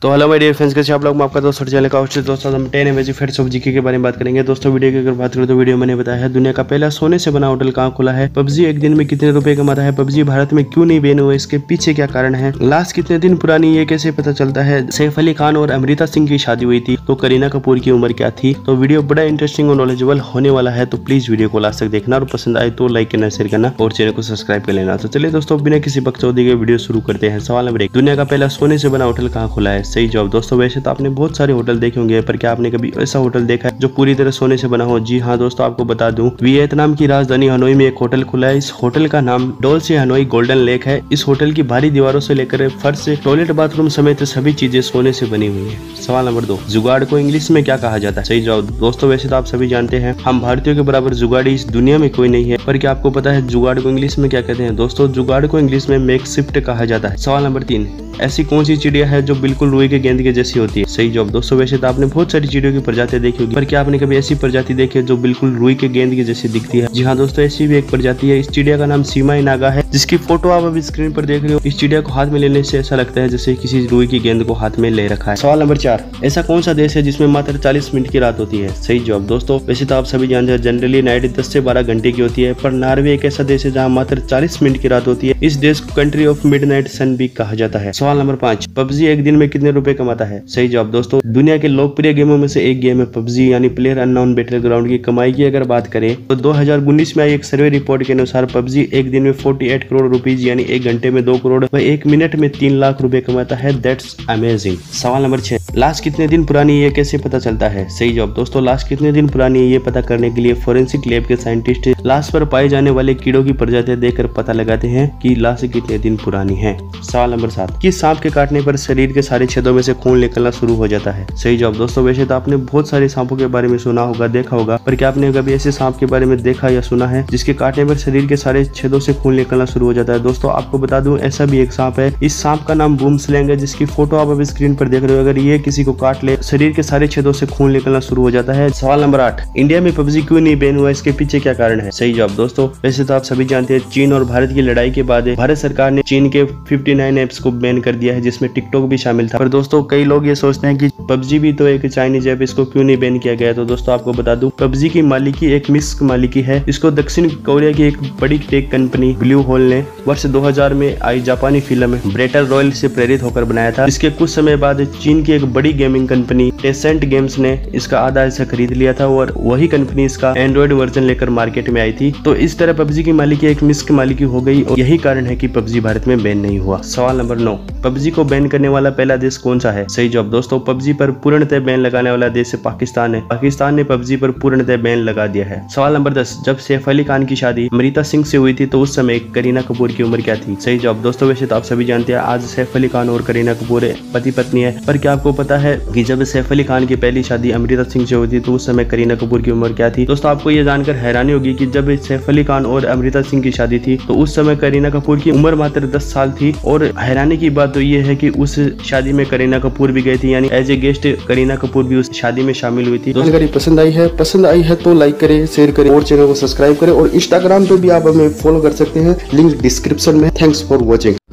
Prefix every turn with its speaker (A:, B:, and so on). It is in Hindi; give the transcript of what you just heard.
A: तो हेलो माय डियर फ्रेंड्स, कैसे आप लोग। मैं आपका दोस्त चैनल का होस्ट दोस्तों, हम 10 एमएजी फैक्ट्स ऑफ जीके के बारे में बात करेंगे। दोस्तों वीडियो की अगर बात करें तो वीडियो मैंने बताया है दुनिया का पहला सोने से बना होटल कहाँ खुला है, पबजी एक दिन में कितने रुपए कमाता है, पबजी भारत में क्यों नहीं बैन हुआ, इसके पीछे क्या कारण है, लास्ट कितने दिन पुरानी ये कैसे पता चलता है, सैफ अली खान और अमृता सिंह की शादी हुई थी तो करीना कपूर की उम्र क्या थी। तो वीडियो बड़ा इंटरेस्टिंग और नॉलेजेबल होने वाला है, तो प्लीज वीडियो को लास्ट तक देखना और पसंद आए तो लाइक करना, शेयर करना और चैनल को सब्सक्राइब कर लेना। तो चलिए दोस्तों बिना किसी बकचोदी के वीडियो शुरू करते हैं। सवाल नंबर 1, दुनिया का पहला सोने से बना होटल कहाँ खुला है। सही जवाब दोस्तों, वैसे तो आपने बहुत सारे होटल देखे होंगे, पर क्या आपने कभी ऐसा होटल देखा है जो पूरी तरह सोने से बना हो। जी हाँ दोस्तों, आपको बता दूं, वियतनाम की राजधानी हनोई में एक होटल खुला है। इस होटल का नाम डोल्चे हनोई गोल्डन लेक है। इस होटल की भारी दीवारों से लेकर फर्श से टॉयलेट बाथरूम समेत सभी चीजें सोने से बनी हुई है। सवाल नंबर 2, जुगाड़ को इंग्लिश में क्या कहा जाता है। सही जवाब दोस्तों, वैसे तो आप सभी जानते हैं हम भारतीयों के बराबर जुगाड़ी इस दुनिया में कोई नहीं है, पर क्या आपको पता है जुगाड़ को इंग्लिश में क्या कहते हैं। दोस्तों जुगाड़ को इंग्लिश में मेकशिफ्ट कहा जाता है। सवाल नंबर 3, ऐसी कौन सी चिड़िया है जो बिल्कुल रुई के गेंद के जैसी होती है। सही जवाब दोस्तों, वैसे तो आपने बहुत सारी चिड़ियों की प्रजातियां देखी होगी, पर क्या आपने कभी ऐसी प्रजाति देखी है जो बिल्कुल रुई के गेंद की जैसी दिखती है। जी हाँ दोस्तों, ऐसी भी एक प्रजाति है। इस चिड़िया का नाम सीमाई नागा है, जिसकी फोटो आप अभी स्क्रीन पर देख रहे हो। इस चिड़िया को हाथ में लेने से ऐसा लगता है जैसे किसी रुई की गेंद को हाथ में ले रखा है। सवाल नंबर 4, ऐसा कौन सा देश है जिसमें मात्र 40 मिनट की रात होती है। सही जवाब दोस्तों, वैसे तो आप सभी जानते हैं जनरली नाइट 10 से 12 घंटे की होती है, पर नॉर्वे एक ऐसा देश है जहाँ मात्र 40 मिनट की रात होती है। इस देश को कंट्री ऑफ मिडनाइट सन भी कहा जाता है। सवाल नंबर 5, पबजी एक दिन में कितने रुपए कमाता है। सही जवाब दोस्तों, दुनिया के लोकप्रिय गेमों में से एक गेम है पबजी यानी प्लेयर अननोन बैटलग्राउंड की कमाई की अगर बात करें तो 2019 में आई एक सर्वे रिपोर्ट के अनुसार पबजी एक दिन में 48 करोड़ रुपीज यानी एक घंटे में 2 करोड़ व एक मिनट में 3 लाख रुपए कमाता है। That's amazing. सवाल नंबर 6, लाश कितने दिन पुरानी ये कैसे पता चलता है। सही जवाब दोस्तों, लाश कितने दिन पुरानी है ये पता करने के लिए फोरेंसिक लैब के साइंटिस्ट लाश पर पाए जाने वाले कीड़ों की प्रजातियां देखकर पता लगाते हैं कि लाश कितने दिन पुरानी है। सवाल नंबर 7, किस सांप के काटने पर शरीर के सारे छेदों में से खून निकलना शुरू हो जाता है। सही जवाब दोस्तों, वैसे तो आपने बहुत सारे सांपों के बारे में सुना होगा, देखा होगा, पर क्या आपने कभी ऐसे सांप के बारे में देखा या सुना है जिसके काटने पर शरीर के सारे छेदों से खून निकलना शुरू हो जाता है। दोस्तों आपको बता दूं, ऐसा भी एक सांप है। इस सांप का नाम बूम स्लैंग है, जिसकी फोटो आप अभी स्क्रीन पर देख रहे हो। अगर ये किसी को काट ले शरीर के सारे छेदों से खून निकलना शुरू हो जाता है। सवाल नंबर 8, इंडिया में पबजी क्यों नहीं बैन हुआ, इसके पीछे क्या कारण है। सही जवाब दोस्तों, वैसे तो आप सभी जानते हैं चीन और भारत की लड़ाई के बाद भारत सरकार ने चीन के 59 एप्स को बैन कर दिया है, जिसमें टिकटॉक भी शामिल था। पर दोस्तों कई लोग ये सोचते हैं कि पबजी भी तो एक चाइनीज ऐप, इसको क्यों नहीं बैन किया गया। तो दोस्तों आपको बता दूं, पबजी की मालिकी एक मिस्क मालिकी है। इसको दक्षिण कोरिया की एक बड़ी टेक कंपनी ब्लू होल ने वर्ष 2000 में आई जापानी फिल्म बैटल रॉयल से प्रेरित होकर बनाया था। इसके कुछ समय बाद चीन की एक बड़ी गेमिंग कंपनी टेंसेंट गेम्स ने इसका आधा हिस्सा खरीद लिया था और वही कंपनी इसका एंड्रॉइड वर्जन लेकर मार्केट में आई थी। तो इस तरह पबजी की मालिकी एक मिस्क मालिकी हो गई और यही कारण है कि पबजी भारत में बैन नहीं हुआ। सवाल नंबर 9, पबजी को बैन करने वाला पहला देश कौन सा है। सही जवाब दोस्तों, पबजी पर पूर्णतः बैन लगाने वाला देश पाकिस्तान है। पाकिस्तान ने पबजी पर पूर्णतः बैन लगा दिया है। सवाल नंबर 10, जब सैफ अली खान की शादी अमृता सिंह से हुई थी तो उस समय करीना कपूर की उम्र क्या थी। सही जवाब दोस्तों, वैसे तो आप सभी जानते हैं आज सैफ अली खान और करीना कपूर पति पत्नी है, पर क्या आपको पता है कि जब सैफ अली खान की पहली शादी अमृता सिंह से हुई थी तो उस समय करीना कपूर की उम्र क्या थी। दोस्तों आपको ये जानकर हैरानी होगी कि जब सैफ अली खान और अमृता सिंह की शादी थी तो उस समय करीना कपूर की उम्र मात्र 10 साल थी। और हैरानी की बात तो ये है कि उस शादी में करीना कपूर भी गई थी, यानी as a guest Kareena Kapoor भी उस शादी में शामिल हुई थी।
B: जानकारी पसंद आई है तो लाइक करें, शेयर करें और चैनल को सब्सक्राइब करें और इंस्टाग्राम पे भी आप हमें फॉलो कर सकते हैं, लिंक डिस्क्रिप्शन में। Thanks for watching.